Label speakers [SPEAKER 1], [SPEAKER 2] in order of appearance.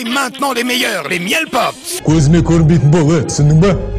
[SPEAKER 1] Voici maintenant les meilleurs, les miel pop.
[SPEAKER 2] Көзіме көрінбейтін бол, түсіндің ба?